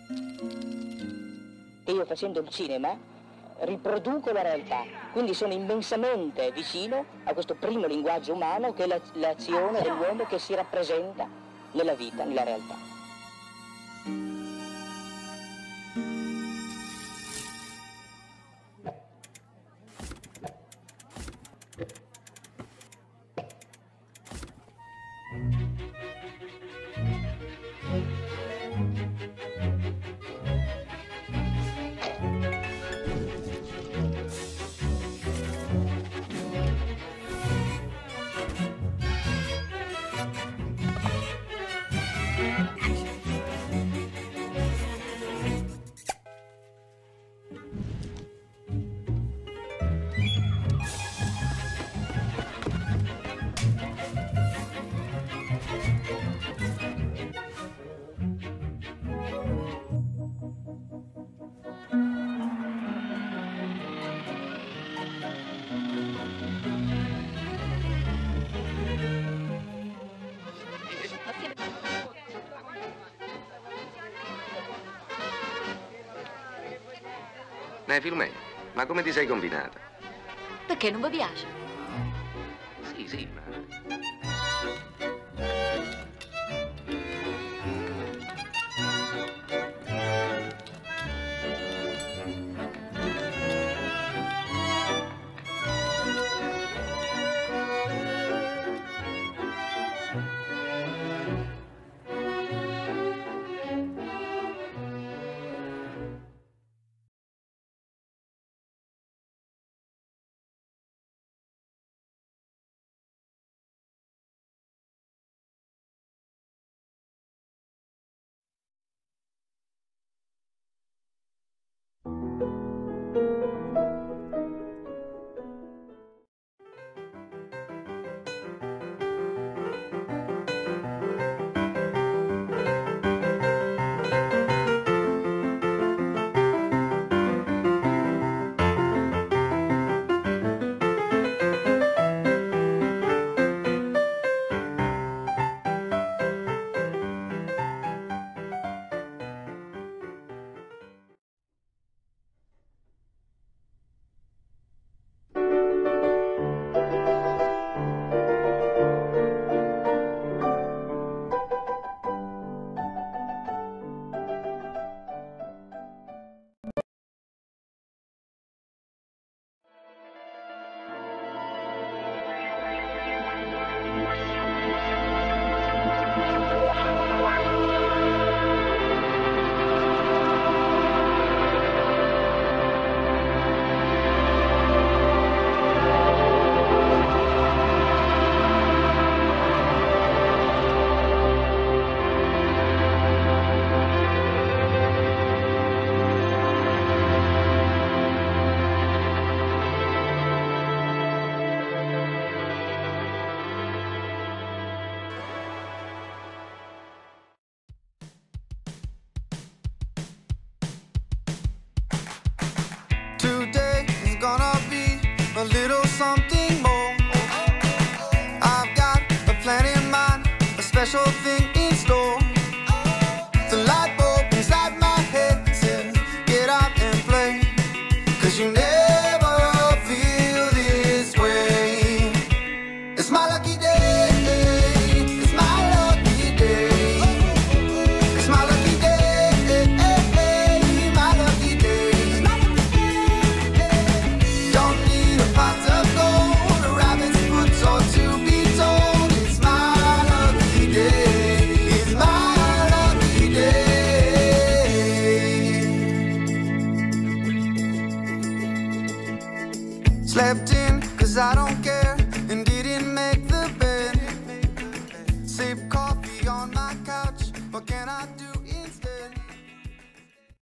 E io facendo il cinema riproduco la realtà, quindi sono immensamente vicino a questo primo linguaggio umano che è l'azione dell'uomo che si rappresenta nella vita, nella realtà. Filomena, ma come ti sei combinata? Perché non vi piace? Sì, ma... Today is gonna be a little something more. I've got a plan in mind, a special thing in store. The light bulb inside my head says, get out and play, 'cause you never feel this way. It's my lucky day, it's my lucky day. It's my lucky day, my lucky day. Don't need a pot of gold, a rabbit's foot or to be told. It's my lucky day, it's my lucky day. Slept in 'cause I don't care, and didn't make the bed. Sip coffee on my couch, what can I do?